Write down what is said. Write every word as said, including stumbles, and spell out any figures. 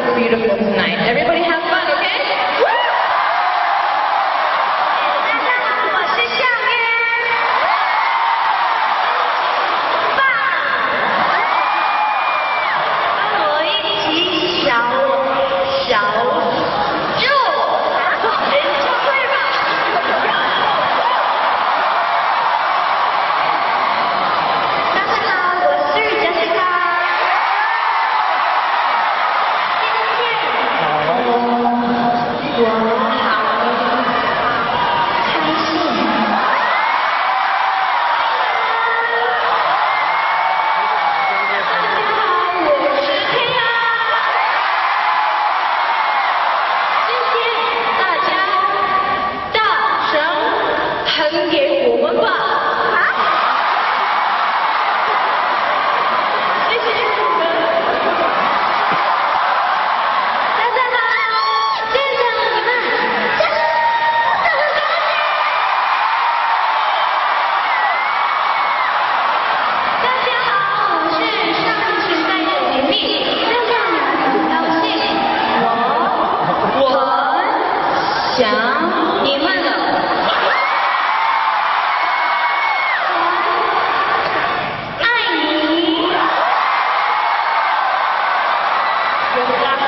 so beautiful tonight. Everybody have fun, okay? 大家好，我是下面棒，跟我一起小小肉，人就会吧。大家好，我是 Jessica。 我好开心。大家好，我是佩亚。谢谢大家，大声喊给我们吧！啊！谢谢你们。大家好，谢谢你们，加油！大家好，我是上时代的甜蜜，让让你们很高兴。我我很想你们了。爱你。有家。